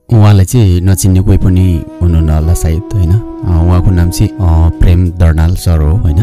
उहाँलाई चाहिँ नचिन्ने कोही पनि हुनुहुन्न होला सायद होइन। उहाँको नाम चाहिँ प्रेम दर्नाल सर हो होइन।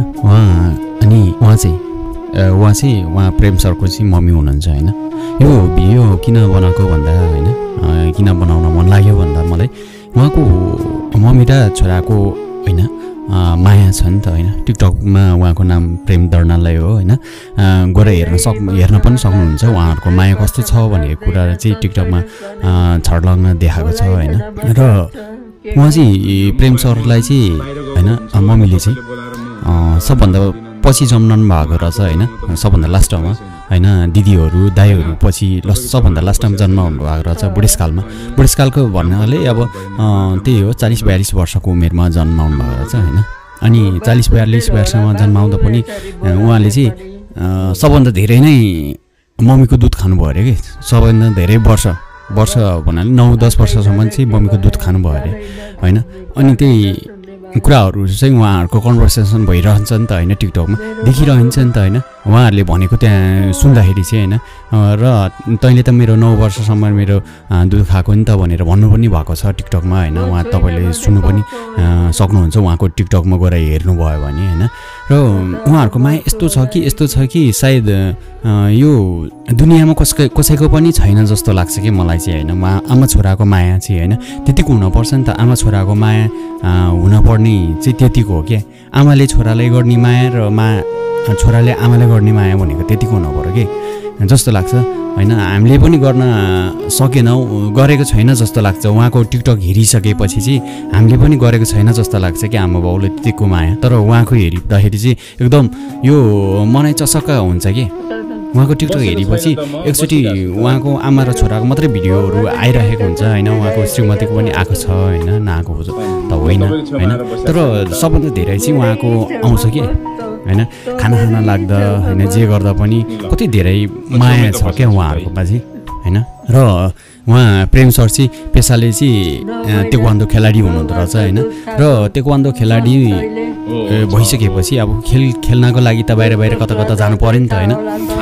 उहाँ प्रेम सरको चाहिँ मम्मी हुनुहुन्छ होइन। यो भिडियो किन बनाएको भन्दा होइन, किन बनाउन मन लाग्यो भन्दा मलाई उहाँको मम्मी र छोराको होइन माया छ नि त होइन। टिकटकमा उहाँको नाम प्रेम दर्नाललाई हो होइन। गएर हेर्न पनि सक्नुहुन्छ उहाँहरूको माया कस्तो छ भन्ने कुरा चाहिँ टिकटकमा छर्लङ्ग देखाएको छ होइन। र उहाँ चाहिँ प्रेम सरलाई चाहिँ होइन मम्मीले चाहिँ सबभन्दा पछि जन्मनु भएको रहेछ होइन। सबभन्दा लास्टमा होइन दिदीहरू दाईहरू पछि सबभन्दा लास्टमा जन्म हुनुभएको रहेछ बुढेसकालको भन्नाले अब त्यही हो 40-42 वर्षको उमेरमा जन्माउनु भएको रहेछ होइन। अनि 40-42 वर्षमा जन्माउँदा पनि उहाँले चाहिँ सबभन्दा धेरै नै मम्मीको दुध खानुभयो अरे कि। सबभन्दा धेरै वर्ष भन्नाले 9-10 वर्षसम्म चाहिँ मम्मीको दुध खानुभयो अरे होइन। अनि त्यही कुराहरू चाहिँ उहाँहरूको कन्भर्सेसन भइरहन्छ नि त होइन, टिकटकमा देखिरहन्छ नि त होइन। उहाँहरूले भनेको त्यहाँ सुन्दाखेरि चाहिँ होइन, र तैँले त मेरो 9 वर्षसम्म मेरो दुध खाएको नि त भनेर भन्नु पनि भएको छ टिकटकमा होइन। उहाँ तपाईँले सुन्नु पनि सक्नुहुन्छ उहाँको टिकटकमा गएर हेर्नुभयो भने होइन। र उहाँहरूको माया यस्तो छ कि सायद यो दुनियाँमा कसैको पनि छैन जस्तो लाग्छ कि मलाई चाहिँ होइन। आमा छोराको माया चाहिँ होइन त्यतिको हुनुपर्छ नि त। आमा छोराको माया हुनपर्ने चाहिँ त्यतिको हो क्या। आमाले छोरालाई गर्ने माया र छोराले आमाले गर्ने माया भनेको त्यतिको हुनुपर्यो कि जस्तो लाग्छ होइन। हामीले पनि गर्न गरेको छैन जस्तो लाग्छ। उहाँको टिकटक हेरिसकेपछि चाहिँ हामीले पनि गरेको छैन जस्तो लाग्छ कि आमा बाउले त्यतिको माया। तर उहाँको हेर्दाखेरि चाहिँ एकदम यो मनै चसक्क हुन्छ कि। उहाँको टिकटक हेरेपछि एकचोटि उहाँको आमा र छोराको मात्रै भिडियोहरू आइरहेको हुन्छ होइन। उहाँको श्रीमतीको पनि आएको छ होइन, नआएको त होइन होइन। तर सबभन्दा धेरै चाहिँ उहाँको आउँछ कि होइन। खाना लाग्दा होइन जे गर्दा पनि कति धेरै माया छ क्या उहाँहरूकोमा चाहिँ होइन। र उहाँ प्रेम सर चाहिँ पेसाले चाहिँ तेक्वान्दो खेलाडी हुनुहुँदो रहेछ होइन। र तेक्वान्दो खेलाडी भइसकेपछि अब खेल्नको लागि त बाहिर कता जानु पऱ्यो नि त होइन।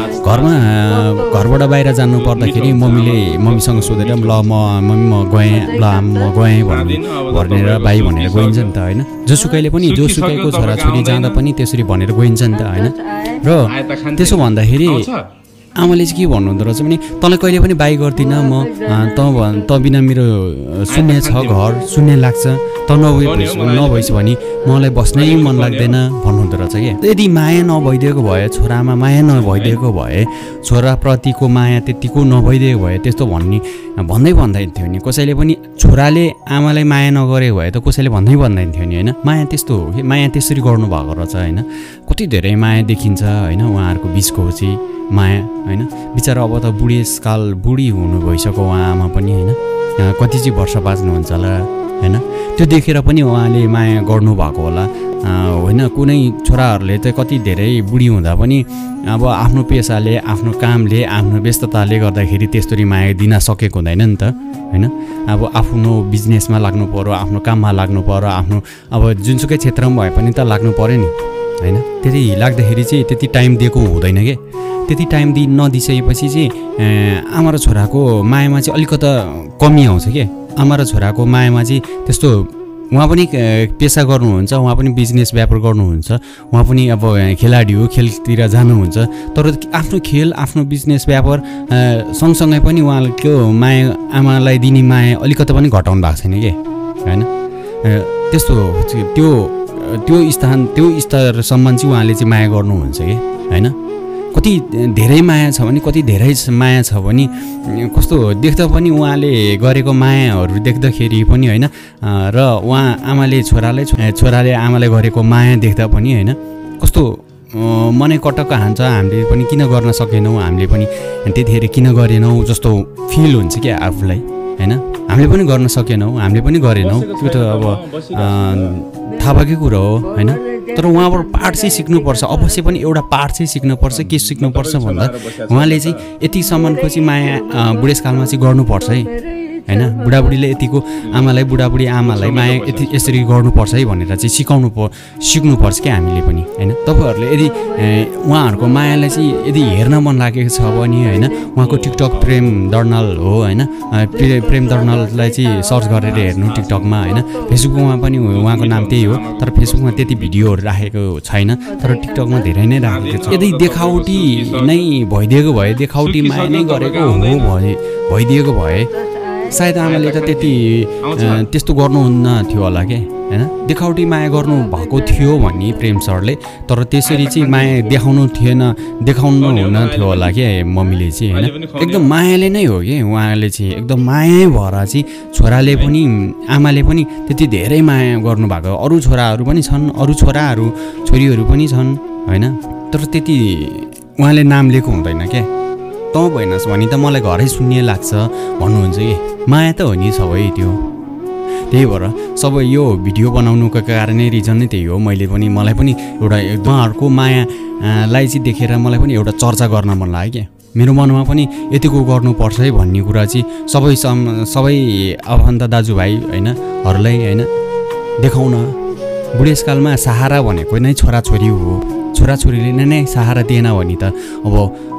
घरबाट बाहिर जानु पर्दाखेरि मम्मीसँग सोधेर ल मम्मी म गएँ भनेर बाई भनेर गइन्छ नि त होइन। जोसुकैको छोराछोरी जाँदा पनि त्यसरी भनेर गइन्छ नि त होइन। र त्यसो भन्दाखेरि आमाले चाहिँ के भन्नुहुँदो रहेछ भने तँलाई कहिले पनि बाई गर्दिनँ म, त बिना मेरो शून्य छ, घर शून्य लाग्छ, त नभइस् भने मलाई बस्नै मन लाग्दैन भन्नुहुँदो रहेछ क्या। यदि माया नभइदिएको भए, छोरामा माया नभइदिएको भए, छोराप्रतिको माया त्यतिको नभइदिएको भए त्यस्तो भन्दै थियो नि। कसैले पनि छोराले आमालाई माया नगरेको भए त कसैले भन्दैन थियो नि होइन। माया त्यस्तो हो कि, माया त्यसरी गर्नुभएको रहेछ होइन। कति धेरै माया देखिन्छ होइन उहाँहरूको बिचको चाहिँ माया होइन। बिचरा अब त बुढी हुनु भइसक्यो उहाँ आमा पनि होइन। कति चाहिँ वर्ष बाँच्नुहुन्छ होला होइन। त्यो देखेर पनि उहाँले माया गर्नुभएको होला होइन। कुनै छोराहरूले चाहिँ कति धेरै बुढी हुँदा पनि अब आफ्नो पेसाले, आफ्नो कामले, आफ्नो व्यस्तताले गर्दाखेरि त्यस्तरी माया दिन सकेको हुँदैन नि त होइन। अब आफ्नो बिजनेसमा लाग्नु पर्यो, आफ्नो काममा लाग्नु पर्यो, आफ्नो अब जुनसुकै क्षेत्रमा भए पनि त लाग्नु पर्यो नि होइन। त्यति लाग्दाखेरि चाहिँ त्यति टाइम दिएको हुँदैन क्या। त्यति टाइम नदिइसकेपछि चाहिँ आमा र छोराको मायामा चाहिँ अलिकता कमी आउँछ क्या। आमा र छोराको मायामा चाहिँ त्यस्तो उहाँ पनि पेसा गर्नुहुन्छ, उहाँ पनि बिजनेस व्यापार गर्नुहुन्छ, उहाँ पनि अब खेलाडी हो, खेलतिर जानुहुन्छ। तर आफ्नो खेल, आफ्नो बिजनेस व्यापार सँगसँगै पनि उहाँको माया, आमालाई दिने माया अलिकता पनि घटाउनु भएको छैन क्या होइन। त्यस्तो त्यो स्तरसम्म चाहिँ उहाँले चाहिँ माया गर्नुहुन्छ कि होइन। कति धेरै माया छ भने कस्तो देख्दा पनि उहाँले गरेको मायाहरू देख्दाखेरि पनि होइन। र उहाँ आमाले छोराले आमालाई गरेको माया देख्दा पनि होइन कस्तो मनै कटक्क हान्छ। हामीले पनि किन गर्न सकेनौँ, हामीले पनि त्यतिखेर किन गरेनौँ जस्तो फिल हुन्छ क्या आफूलाई होइन। हामीले पनि गर्न सकेनौँ, हामीले पनि गरेनौँ, त्यो त अब थाहा भएकै कुरो हो होइन। तर उहाँबाट पाठ चाहिँ सिक्नुपर्छ, अवश्य पनि एउटा पाठ चाहिँ सिक्नुपर्छ। के सिक्नुपर्छ भन्दा उहाँले चाहिँ यतिसम्मको चाहिँ माया बुढेसकालमा चाहिँ गर्नुपर्छ है हैन बुढाबुढीले यतिको आमालाई बुढाबुढी आमालाई माया यसरी गर्नुपर्छ है भनेर चाहिँ सिक्नुपर्छ क्या हामीले पनि हैन तपाईहरुले यदि उहाँहरुको मायालाई चाहिँ यदि हेर्न मन लागेको छ भने हैन उहाँको टिकटक प्रेम दर्नाल हो हैन प्रेम दर्नाललाई चाहिँ सर्च गरेर हेर्नु टिकटकमा हैन फेसबुकमा पनि उहाँको नाम त्यही हो तर फेसबुकमा त्यति भिडियोहरु राखेको छैन तर टिकटकमा धेरै नै राखेको छ यदि देखाउटी नै भइदिएको भए देखाउटी माया नै गरेको हो भइदिएको भए सायद आमाले त त्यस्तो गर्नुहुन्न थियो होला के हैन देखाउटी माया गर्नु भएको थियो भन्ने प्रेम सरले तर त्यसरी चाहिँ माया देखाउनु हुन थियो होला के मम्मीले चाहिँ हैन एकदम मायाले नै हो के उहाँले चाहिँ एकदम माया भएर चाहिँ छोराले पनि आमाले पनि त्यति धेरै माया गर्नु भएको अरु छोराहरु पनि छन् अरु छोरीहरु पनि छन् हैन तर त्यति उहाँले नाम लिएको हुँदैन के त भएनस् भने त मलाई घरै सुन्ने लाग्छ भन्नुहुन्छ कि माया त हो नि सबै त्यो त्यही भएर सबै यो भिडियो बनाउनुको कारणै रिजन नै त्यही हो मलाई पनि एउटा उहाँहरुको मायालाई चाहिँ देखेर मलाई पनि एउटा चर्चा गर्न मन लाग्यो के मेरो मनमा पनि यतिको गर्नुपर्छ है भन्ने कुरा चाहिँ सबै आफन्त दाजुभाइ हैनहरुलाई हैन देखाउन बुढेसकालमा सहारा भनेको नै छोराछोरी हो छोराछोरीले नै सहारा दिएन भने त अब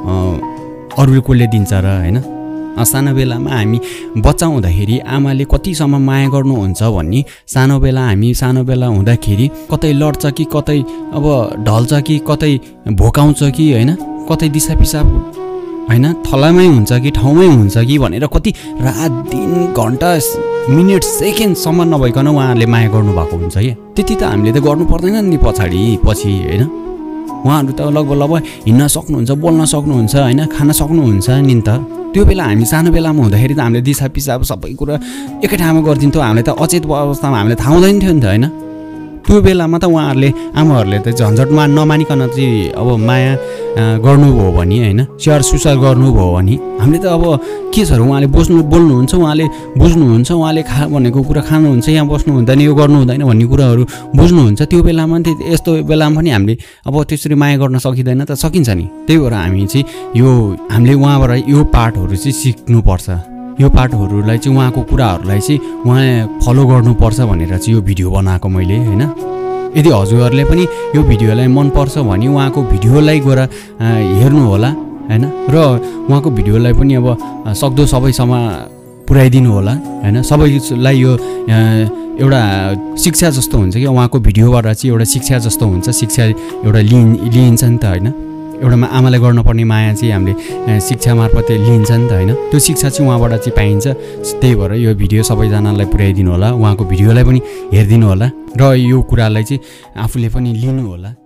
अरूले कसले दिन्छ र हैन सानो बेलामा हामी बच्चा हुँदाखेरि आमाले कतिसम्म माया गर्नुहुन्छ भन्ने सानो बेला हुँदाखेरि कतै लड्छ कि कतै अब ढल्छ कि कतै भोकाउँछ कि हैन कतै दिशा पिसाब हैन थलामै हुन्छ कि ठाउँमै हुन्छ कि भनेर कति रात दिन घण्टा मिनेट सेकेन्डसम्म नभइकन उहाँहरूले माया गर्नु भएको हुन्छ के त्यति त हामीले त गर्नु पर्दैन नि पछि हैन उहाँहरू त लगभग हिँड्न सक्नुहुन्छ बोल्न सक्नुहुन्छ हैन खान सक्नुहुन्छ नि त त्यो बेला हामी सानो बेलामा हुँदाखेरि त हामीले दिशा पिसाब सबै कुरा एकै ठाउँमा गरिदिन्थ्यो हामीले त अचेत अवस्थामा हामीले थाहा हुँदैन थियो नि त हैन त्यो बेलामा त आमाहरूले त झन्झटमा नमानिकन चाहिँ अब माया गर्नुभयो भने हैन स्याहार सुसार गर्नुभयो भने हामीले त अब के छ र उहाँले बोल्नुहुन्छ उहाँले बुझ्नुहुन्छ उहाँले भनेको कुरा खानुहुन्छ यहाँ बस्नु हुँदैन यो गर्नु हुँदैन भन्ने कुराहरू बुझ्नुहुन्छ त्यो बेलामा यस्तो बेलामा पनि हामीले अब त्यसरी माया गर्न सकिँदैन त सकिन्छ नि त्यही भएर हामी चाहिँ हामीले उहाँबाट यो पार्टहरू चाहिँ सिक्नुपर्छ यो पार्टहरूलाई चाहिँ उहाँको कुराहरूलाई चाहिँ उहाँ फलो गर्नुपर्छ भनेर चाहिँ यो भिडियो बनाएको मैले हैन यदि हजुरहरूले पनि यो भिडियोलाई मन पर्छ भने उहाँको भिडियोलाई गएर हेर्नु होला हैन र उहाँको भिडियोलाई पनि अब सक्दो सबैसम्म पुर्याइदिनु होला हैन सबैलाई यो एउटा शिक्षा जस्तो हुन्छ कि उहाँको भिडियोबाट चाहिँ एउटा शिक्षा जस्तो हुन्छ शिक्षा एउटा लिइन्छ नि त हैन एउटा आमालाई गर्नुपर्ने माया चाहिँ हामीले शिक्षा मार्फत लिइन्छ नि त हैन त्यो शिक्षा चाहिँ उहाँबाट चाहिँ पाइन्छ त्यही भएर यो भिडियो सबैजनालाई पुर्याइदिनु होला उहाँको भिडियोलाई पनि हेरिदिनु होला र यो कुरालाई चाहिँ आफूले पनि लिनु होला।